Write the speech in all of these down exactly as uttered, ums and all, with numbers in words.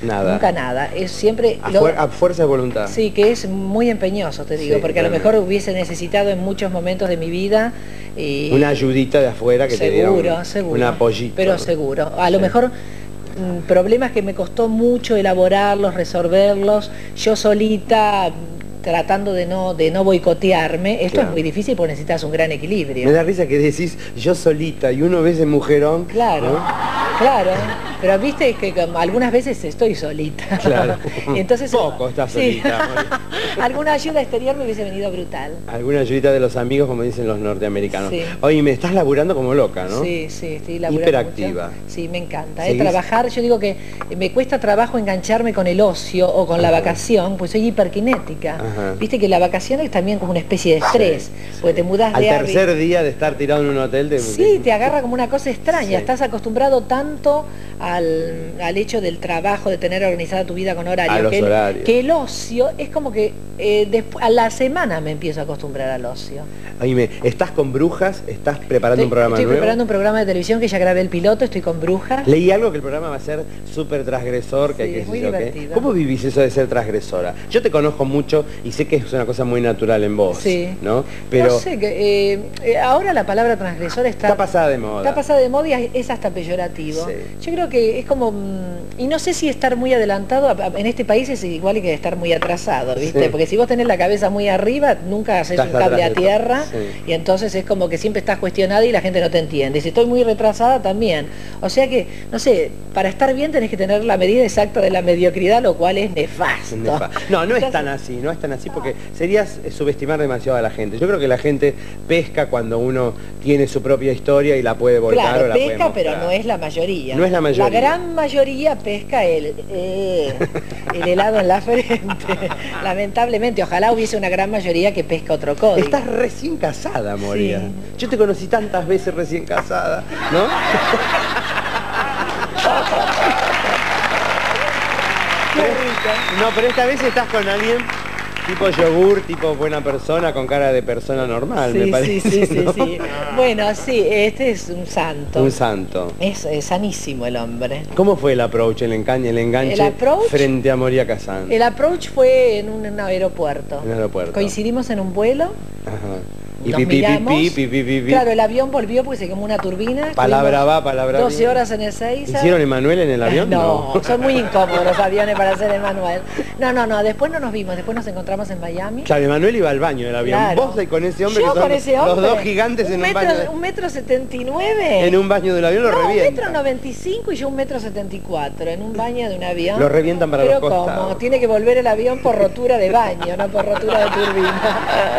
Nada. Nunca nada. Es siempre... A, lo, fuer a fuerza de voluntad. Sí, que es muy empeñoso, te digo, Sí, porque a lo realmente. mejor hubiese necesitado en muchos momentos de mi vida... Y una ayudita de afuera que seguro, te diera un, seguro, un apoyito. pero ¿no? seguro. A lo Sí. mejor mmm, problemas que me costó mucho elaborarlos, resolverlos, yo solita tratando de no, de no boicotearme. Esto Claro. es muy difícil porque necesitas un gran equilibrio. Me da risa que decís yo solita y uno ve ese mujerón. Claro, ¿no? claro. Pero viste que algunas veces estoy solita. Claro. Entonces, poco estás solita. Sí. Alguna ayuda exterior me hubiese venido brutal. Alguna ayudita de los amigos, como dicen los norteamericanos. Sí. Oye, me estás laburando como loca, ¿no? Sí, sí, estoy laburando hiperactiva. mucho. Sí, me encanta. ¿eh? ¿Seguís? Trabajar, yo digo que me cuesta trabajo engancharme con el ocio o con Ajá. la vacación, pues soy hiperkinética. Ajá. Viste que la vacación es también como una especie de estrés, sí, porque sí. te mudás Al de Al tercer día de estar tirado en un hotel te... Sí, te agarra como una cosa extraña. Sí. Estás acostumbrado tanto al, al hecho del trabajo, de tener organizada tu vida con horario, a los que, el, horarios. que el ocio es como que eh, después, a la semana me empiezo a acostumbrar al ocio. Oíme, ¿estás con Brujas? ¿Estás preparando estoy, un programa estoy nuevo? Estoy preparando un programa de televisión que ya grabé el piloto, estoy con Brujas. Leí algo que el programa va a ser súper transgresor, que sí, hay que es muy yo, divertido. ¿qué? ¿Cómo vivís eso de ser transgresora? Yo te conozco mucho y sé que es una cosa muy natural en vos, sí. ¿no? Pero no sé, que, eh, ahora la palabra transgresora está, está pasada de moda. Está pasada de moda y es hasta peyorativo. Sí. Yo creo que es como, y no sé si estar muy adelantado, en este país es igual que estar muy atrasado, ¿viste? Sí. Porque si vos tenés la cabeza muy arriba, nunca haces estás un cable a tierra, sí. y entonces es como que siempre estás cuestionada y la gente no te entiende. Si estoy muy retrasada, también. O sea que, no sé, para estar bien tenés que tener la medida exacta de la mediocridad, lo cual es nefasto. Nefa. No, no es tan así, no es tan así, porque serías subestimar demasiado a la gente. Yo creo que la gente pesca cuando uno tiene su propia historia y la puede volcar claro, o la pesca, puede pero no es la mayoría. No es la mayoría. La gran mayoría pesca el, eh, el helado en la frente. Lamentablemente, ojalá hubiese una gran mayoría que pesca otro código. Estás recién casada, Moria. Sí. Yo te conocí tantas veces recién casada, ¿no? Qué rica. No, pero esta vez estás con alguien tipo yogur, tipo buena persona, con cara de persona normal, sí, me parece. Sí, sí, ¿no? sí, sí. Bueno, sí, este es un santo. Un santo. Es, es sanísimo el hombre. ¿Cómo fue el approach, el engañe, el enganche el approach, frente a Moria Kazan? El approach fue en un, en un aeropuerto. En un aeropuerto. Coincidimos en un vuelo. Ajá. Y Nos pi, pi, miramos. Pi, pi, pi, pi, pi. Claro, el avión volvió porque se quemó una turbina. Palabra va, palabra doce viene. horas en Ezeiza. ¿Hicieron Emanuel en el avión? No, no, son muy incómodos los aviones para hacer Emanuel. No, no, no, después no nos vimos, después nos encontramos en Miami. Claro, Emanuel iba al baño del avión. Claro. Vos con ese hombre Yo que son con ese hombre, los dos gigantes un en metro, un baño. De... Un metro setenta y nueve. En un baño del avión lo no, revientan. un metro noventa y cinco y yo un metro setenta y cuatro en un baño de un avión. Lo revientan para Pero los costados. como tiene que volver el avión por rotura de baño, no por rotura de turbina.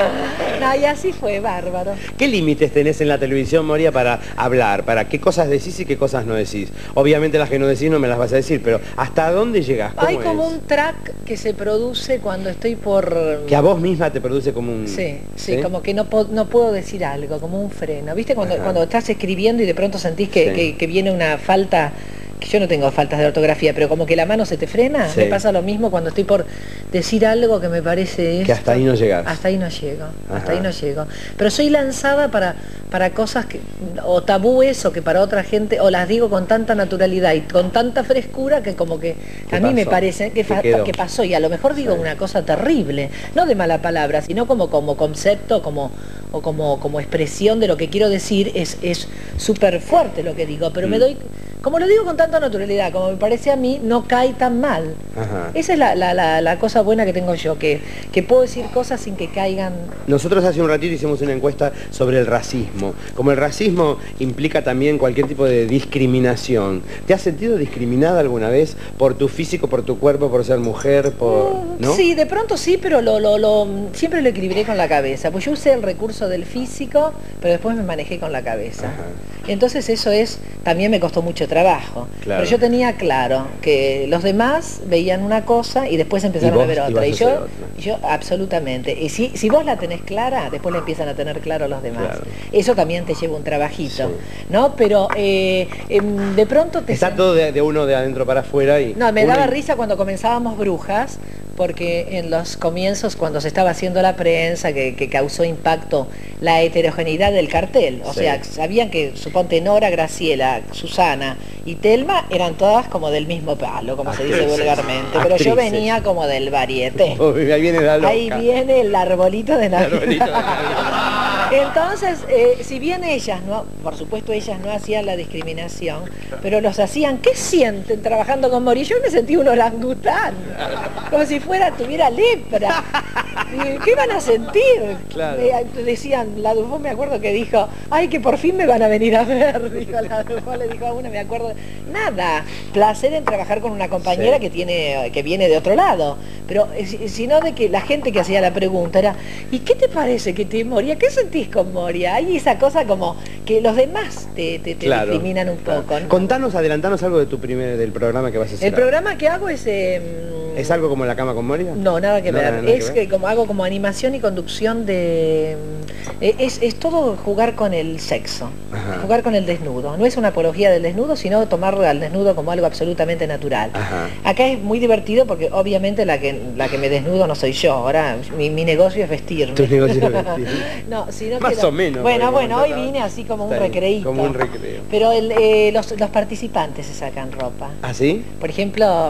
No, y así fue, bárbaro. ¿Qué límites tenés en la televisión, Moria, para hablar? ¿Para qué cosas decís y qué cosas no decís? Obviamente las que no decís no me las vas a decir, pero ¿hasta dónde llegás? ¿Cómo Hay como es? un track que se produce cuando estoy por... Que a vos misma te produce como un... Sí, sí, ¿sí? Como que no, no puedo decir algo, como un freno. ¿Viste? Cuando, cuando estás escribiendo y de pronto sentís que, sí. que, que viene una falta... que yo no tengo faltas de ortografía, pero como que la mano se te frena, sí. Me pasa lo mismo cuando estoy por decir algo que me parece esto. Que hasta ahí no llegas. Hasta ahí no llego, Ajá. hasta ahí no llego. Pero soy lanzada para, para cosas que, o tabúes, o que para otra gente, o las digo con tanta naturalidad y con tanta frescura que como que a mí pasó? me parece que, que pasó, y a lo mejor digo sí. una cosa terrible, no de mala palabra, sino como, como concepto, como... o como, como expresión de lo que quiero decir, es súper fuerte lo que digo, pero mm. me doy, como lo digo con tanta naturalidad, como me parece a mí, no cae tan mal. Ajá. Esa es la, la, la, la cosa buena que tengo yo, que, que puedo decir cosas sin que caigan... Nosotros hace un ratito hicimos una encuesta sobre el racismo. Como el racismo implica también cualquier tipo de discriminación, ¿te has sentido discriminada alguna vez por tu físico, por tu cuerpo, por ser mujer? Por, ¿no? Sí, de pronto sí, pero lo, lo, lo, siempre lo equilibré con la cabeza, pues yo usé el recurso del físico, pero después me manejé con la cabeza. Ajá. Entonces eso es, también me costó mucho trabajo. Claro. Pero yo tenía claro que los demás veían una cosa y después empezaron ¿Y a ver otra. Y yo, otra. yo absolutamente. Y si, si vos la tenés clara, después la empiezan a tener claro los demás. Claro. Eso también te lleva un trabajito, sí. ¿no? Pero eh, eh, de pronto te... Está todo de, de uno de adentro para afuera y... No, me una... daba risa cuando comenzábamos Brujas, porque en los comienzos, cuando se estaba haciendo la prensa, que, que causó impacto la heterogeneidad del cartel, o sí. sea, sabían que, suponte, Nora, Graciela, Susana y Telma eran todas como del mismo palo, como Actrices. se dice vulgarmente, pero Actrices. yo venía como del varieté. Oh, ahí viene la loca. Ahí viene el arbolito de Navidad. El arbolito de Navidad. Entonces, eh, si bien ellas, no, por supuesto ellas no hacían la discriminación, pero los hacían, ¿qué sienten trabajando con Moria? Yo me sentí un orangután, como si fuera, tuviera lepra. ¿Qué van a sentir? Claro. Me, decían, la Dufo me acuerdo que dijo, ay, que por fin me van a venir a ver, dijo la Dufo, le dijo a una, me acuerdo, nada, placer en trabajar con una compañera sí. que tiene, que viene de otro lado, pero sino de que la gente que hacía la pregunta era, ¿y qué te parece que te Moria? ¿Qué sentís con Moria? Hay esa cosa como que los demás te, te, te claro, discriminan un poco. Claro. ¿No? Contanos, adelantanos algo de tu primer, del programa que vas a hacer. El programa que hago es... Eh, ¿Es algo como La Cama con Moria? No, nada que no, ver. Nada, nada es que ver. que como hago como animación y conducción de... Es, es todo jugar con el sexo, Ajá. jugar con el desnudo. No es una apología del desnudo, sino tomar al desnudo como algo absolutamente natural. Ajá. Acá es muy divertido porque obviamente la que, la que me desnudo no soy yo. Ahora mi, mi negocio es vestirme. Tu negocio es vestirme. no, sino Más que o menos. Bueno, bueno, hoy vine así como un recreíto. Como un recreo. Pero el, eh, los, los participantes se sacan ropa. ¿Ah, sí? Por ejemplo...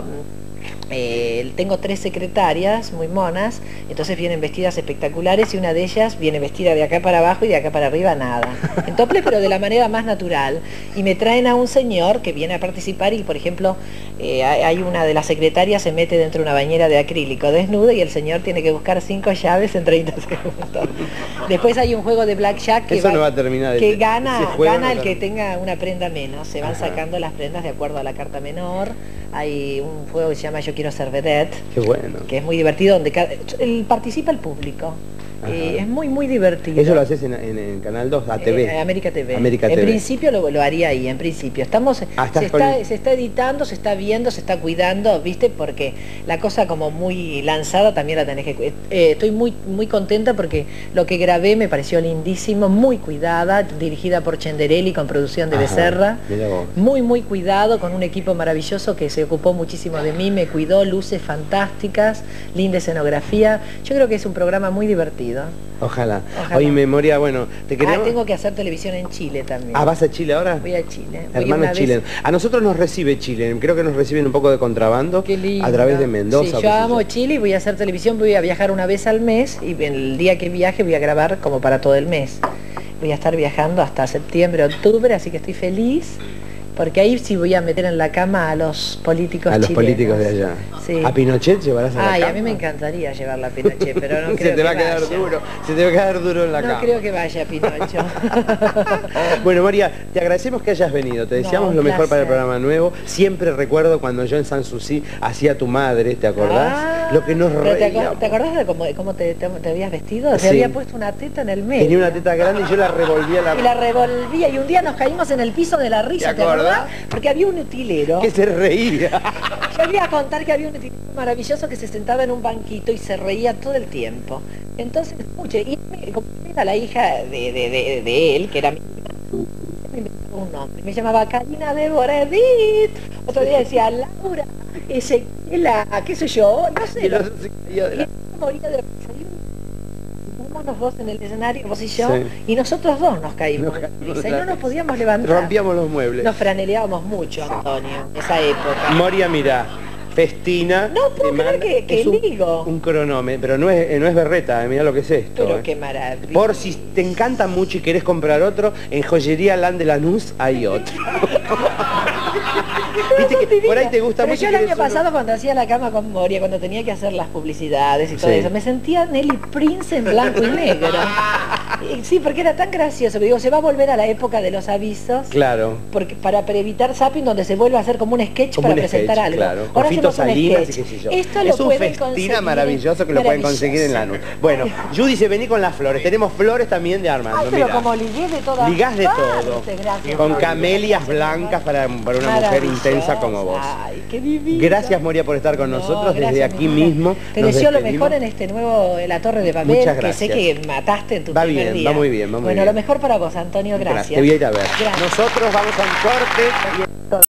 Eh, tengo tres secretarias muy monas, entonces vienen vestidas espectaculares y una de ellas viene vestida de acá para abajo y de acá para arriba nada. En topless, pero de la manera más natural. Y me traen a un señor que viene a participar y, por ejemplo, eh, hay una de las secretarias se mete dentro de una bañera de acrílico desnuda y el señor tiene que buscar cinco llaves en treinta segundos. Después hay un juego de blackjack que, Eso va, no va a terminar que gana, gana no el que tenga una prenda menos. Se van Ajá. sacando las prendas de acuerdo a la carta menor. Hay un juego que se llama Yo quiero ser vedette, Qué bueno. que es muy divertido, donde cada, el, participa el público. Eh, es muy, muy divertido. ¿Eso lo haces en, en, en Canal dos, A T V? Eh, América T V. América en T V. principio lo, lo haría ahí, en principio. Estamos, ah, se, está, el... se está editando, se está viendo, se está cuidando, ¿viste? Porque la cosa como muy lanzada también la tenés que... Eh, estoy muy, muy contenta porque lo que grabé me pareció lindísimo, muy cuidada, dirigida por Chenderelli con producción de Ajá, Becerra. Muy, muy cuidado, con un equipo maravilloso que se ocupó muchísimo de mí, me cuidó, luces fantásticas, linda escenografía. Yo creo que es un programa muy divertido. Ojalá. Ojalá. Hoy memoria, bueno, te queremos... Ah, tengo que hacer televisión en Chile también. Ah, ¿vas a Chile ahora? Voy a Chile. Hermanos chilenos. A nosotros nos recibe Chile, creo que nos reciben un poco de contrabando. Qué lindo. A través de Mendoza. Sí, yo amo yo. Chile y voy a hacer televisión, voy a viajar una vez al mes y el día que viaje voy a grabar como para todo el mes. Voy a estar viajando hasta septiembre, octubre, así que estoy feliz. Porque ahí sí voy a meter en la cama a los políticos A los chilenos. políticos de allá. Sí. ¿A Pinochet llevarás a la Ay, cama? a mí me encantaría llevarla a Pinochet, pero no creo que Se te va a quedar vaya. duro, se te va a quedar duro en la no cama. No creo que vaya Pinocho. Bueno, Moria, te agradecemos que hayas venido, te deseamos no, lo mejor para el programa nuevo. Siempre recuerdo cuando yo en Sanssouci hacía tu madre, ¿te acordás? Ah, lo que nos reíamos. ¿Te acordás de cómo, cómo te, te, te habías vestido? Te sí. había puesto una teta en el medio. Tenía una teta grande y yo la revolvía. La... Y la revolvía y un día nos caímos en el piso de la risa, ¿te acordás? Porque había un utilero que se reía. Yo voy a contar que había un utilero maravilloso que se sentaba en un banquito y se reía todo el tiempo. Entonces, escuche, y como era la hija de, de, de, de él, que era mi me inventaba un nombre, me llamaba Karina de Boredit, otro día decía Laura, Ezequiela, qué sé yo, no sé. Y lo, y él moría de los dos en el escenario, vos y yo, sí. y nosotros dos nos caímos, nos caímos y no nos podíamos levantar. Rompíamos los muebles. Nos franeleábamos mucho, Antonio, en esa época. Moria, mira, festina. No puedo creer que, que un, digo. Un cronómetro, pero no es, no es berreta, mira lo que es esto. Pero eh. qué maravilla. Por si te encanta mucho y querés comprar otro, en Joyería Land de Lanús hay otro. Viste que por ahí te gusta pero mucho. Yo el año pasado uno... cuando hacía La Cama con Moria, cuando tenía que hacer las publicidades y todo sí. eso, me sentía Nelly Prince en blanco y negro. Sí, porque era tan gracioso. Digo, se va a volver a la época de los avisos. Claro. Porque para evitar zapping, donde se vuelve a hacer como un sketch como para un presentar sketch, algo. Claro. Ahora Fito Salinas y qué sé yo. Esto es lo un festina maravilloso que lo pueden conseguir en Lanús. Bueno, Judy se vení con las flores. Tenemos flores también de Armando. Ay, pero mirá. como ligué de todas Ligás de partes, todo. Gracias, con camelias blancas para, para una mujer intensa como vos. Ay, qué divino. Gracias, Moria, por estar con no, nosotros gracias, desde aquí mismo. Te deseo lo mejor en este nuevo, en la Torre de Babel, Muchas que gracias. sé que mataste en tu va primer bien, día. Va muy bien, va muy bueno, bien. Lo mejor para vos, Antonio, gracias. Gracias. Te voy a ir a ver. Gracias. Nosotros vamos a un corte.